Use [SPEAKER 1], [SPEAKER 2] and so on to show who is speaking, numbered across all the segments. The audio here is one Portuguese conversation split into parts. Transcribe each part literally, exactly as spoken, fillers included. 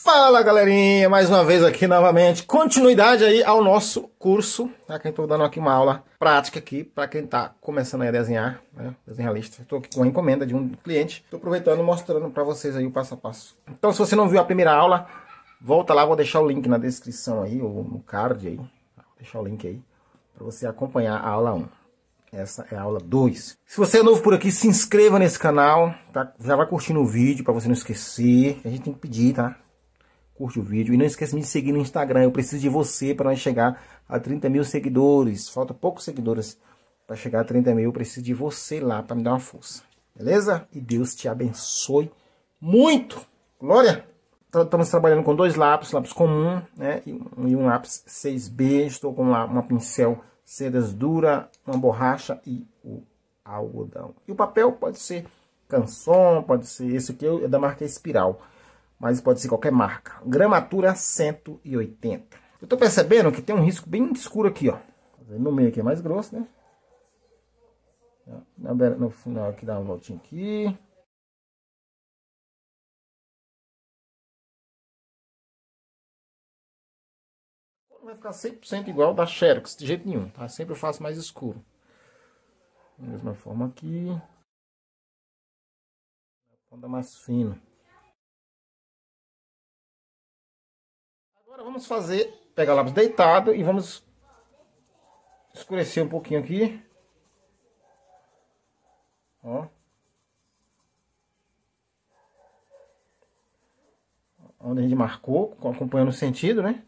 [SPEAKER 1] Fala galerinha, mais uma vez aqui novamente, continuidade aí ao nosso curso, tá? Quem tô dando aqui uma aula prática aqui para quem tá começando a desenhar, né? Desenhista. Estou aqui com uma encomenda de um cliente, tô aproveitando e mostrando para vocês aí o passo a passo. Então se você não viu a primeira aula, volta lá, vou deixar o link na descrição aí, ou no card aí, vou deixar o link aí, para você acompanhar a aula um. Essa é a aula dois. Se você é novo por aqui, se inscreva nesse canal, tá? Já vai curtindo o vídeo para você não esquecer, a gente tem que pedir, tá? Curte o vídeo e não esqueça de me seguir no Instagram. Eu preciso de você para nós chegar a trinta mil seguidores. Falta poucos seguidores para chegar a trinta mil. Eu preciso de você lá para me dar uma força. Beleza? E Deus te abençoe muito. Glória! Estamos trabalhando com dois lápis, lápis comum, né? E um, e um lápis seis B. Estou com lá uma pincel cedas dura, uma borracha e o algodão. E o papel pode ser Canson, pode ser esse aqui, é da marca Espiral. Mas pode ser qualquer marca. Gramatura cento e oitenta. Eu tô percebendo que tem um risco bem escuro aqui, ó. No meio aqui é mais grosso, né? No final aqui dá uma voltinha aqui. Não vai ficar cem por cento igual da Xerox, de jeito nenhum, tá? Sempre eu faço mais escuro. Da mesma forma aqui. Ponta mais fino. Agora vamos fazer, pegar o lápis deitado e vamos escurecer um pouquinho aqui. Ó. Onde a gente marcou, acompanhando o sentido, né?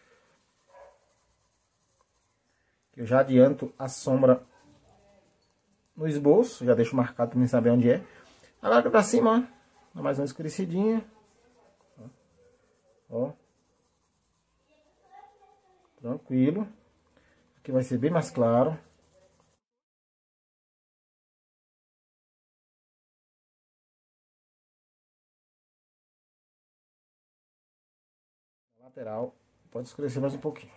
[SPEAKER 1] Eu já adianto a sombra no esboço, já deixo marcado para mim saber onde é. Agora pra cima, ó, mais uma escurecidinha. Ó. Tranquilo. Aqui vai ser bem mais claro. A lateral pode escurecer mais um pouquinho.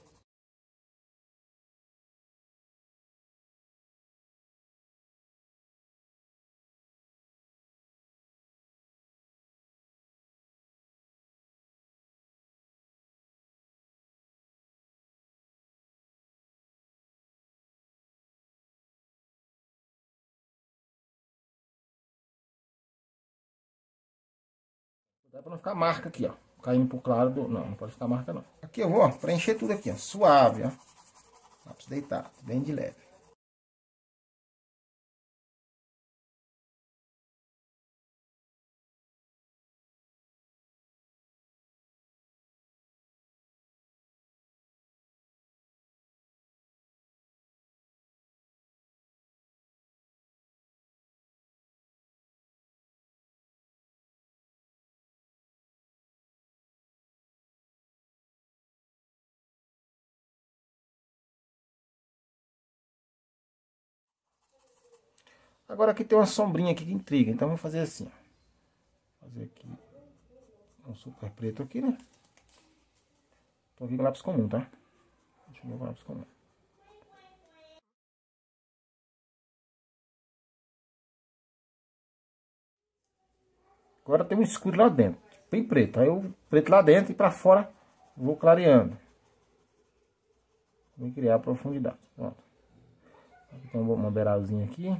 [SPEAKER 1] Dá pra não ficar marca aqui, ó. Caindo pro claro do... Não, não pode ficar marca não. Aqui eu vou, ó, preencher tudo aqui, ó. Suave, ó. Lápis deitado, bem de leve. Agora aqui tem uma sombrinha aqui que intriga, então vou fazer assim, ó. Fazer aqui um super preto aqui, né? Tô aqui com lápis comum, tá? Deixa eu ver o lápis comum. Agora tem um escuro lá dentro, bem preto. Aí eu preto lá dentro e pra fora vou clareando. Vou criar a profundidade. Pronto. Aqui tem uma beiralzinha aqui.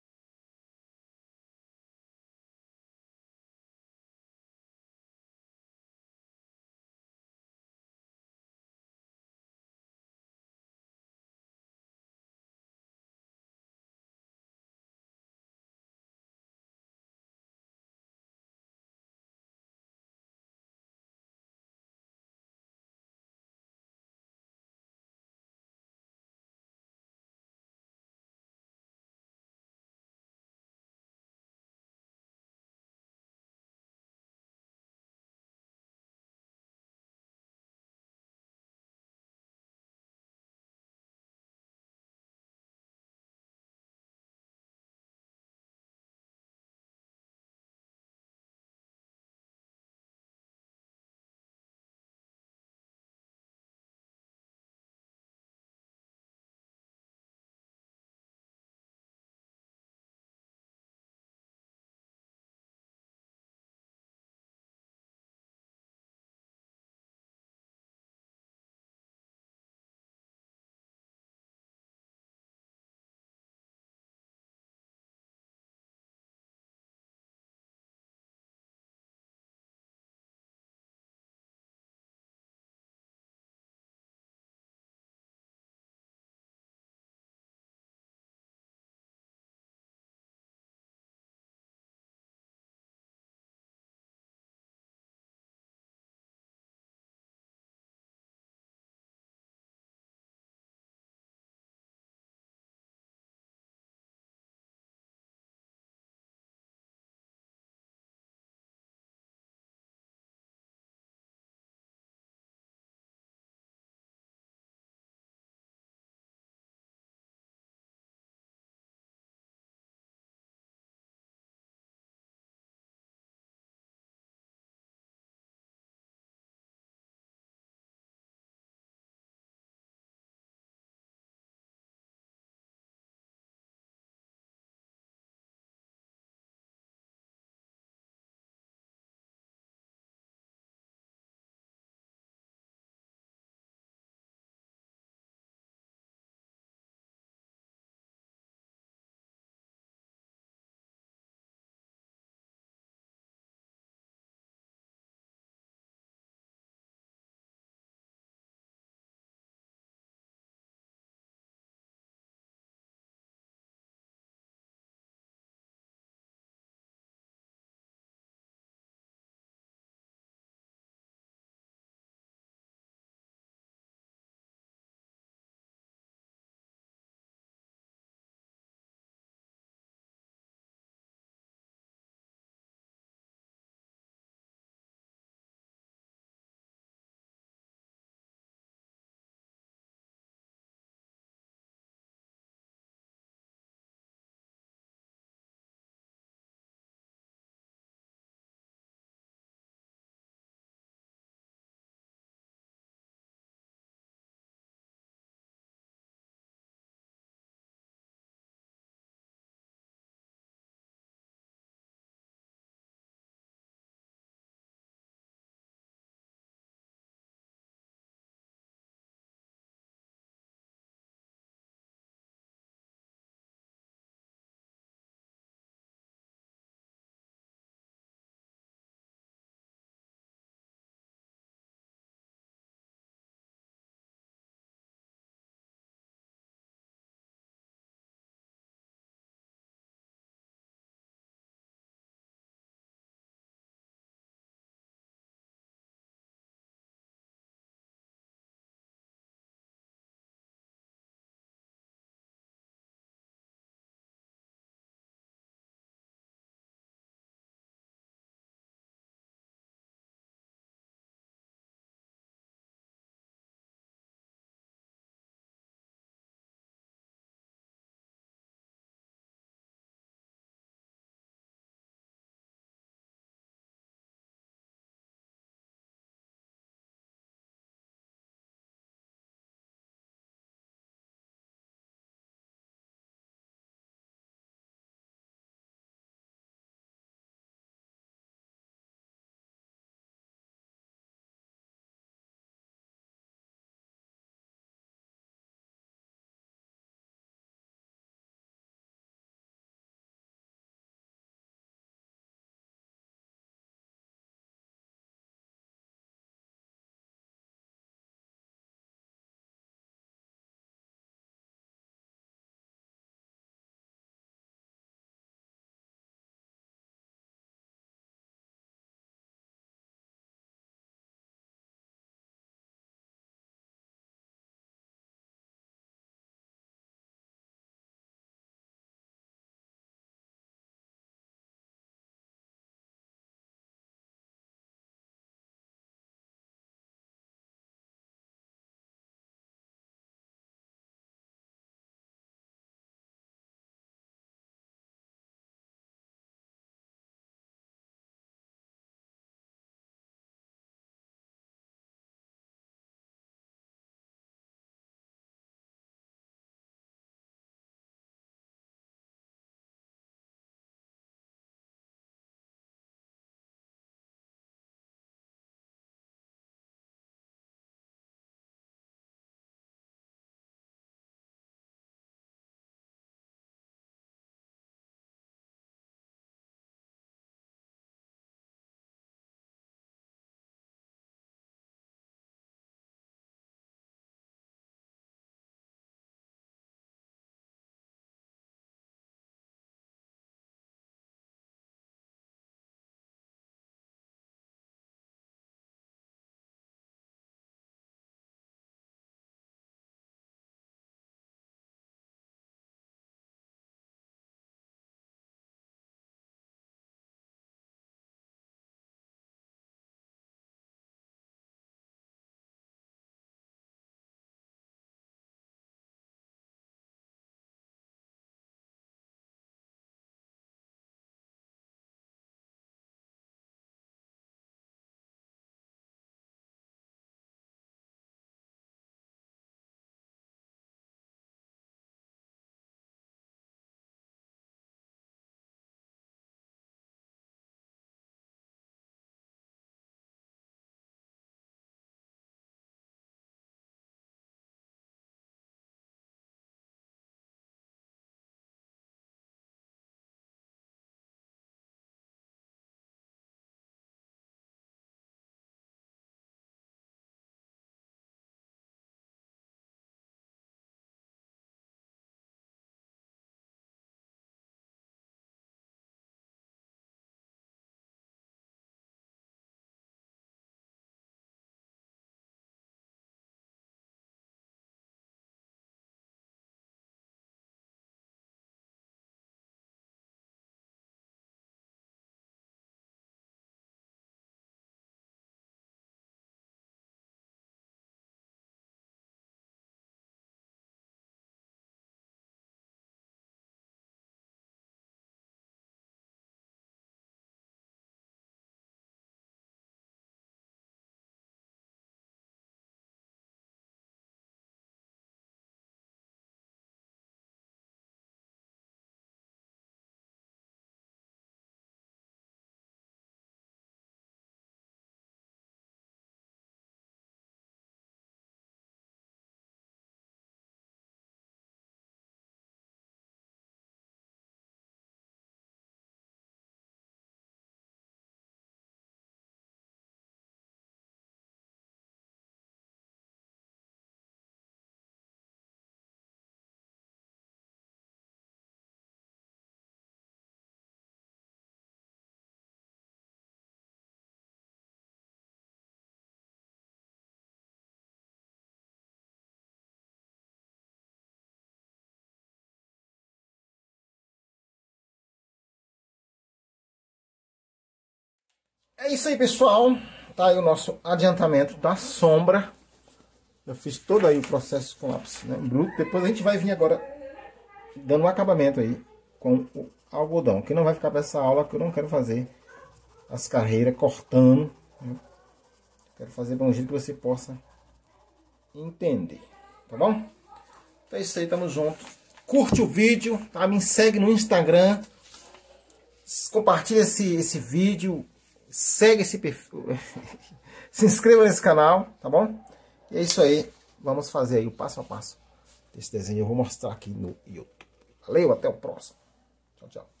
[SPEAKER 1] É isso aí, pessoal. Tá aí o nosso adiantamento da sombra. Eu fiz todo aí o processo com lápis, né, bruto. Depois a gente vai vir agora dando um acabamento aí com o algodão. Que não vai ficar para essa aula, que eu não quero fazer as carreiras cortando, né? Quero fazer de um jeito que você possa entender, tá bom? Então é isso aí, tamo junto. Curte o vídeo, tá? Me segue no Instagram. Compartilha esse, esse vídeo. Segue esse perfil. Se inscreva nesse canal, tá bom? E é isso aí. Vamos fazer aí o passo a passo desse desenho. Eu vou mostrar aqui no YouTube. Valeu, até o próximo. Tchau, tchau.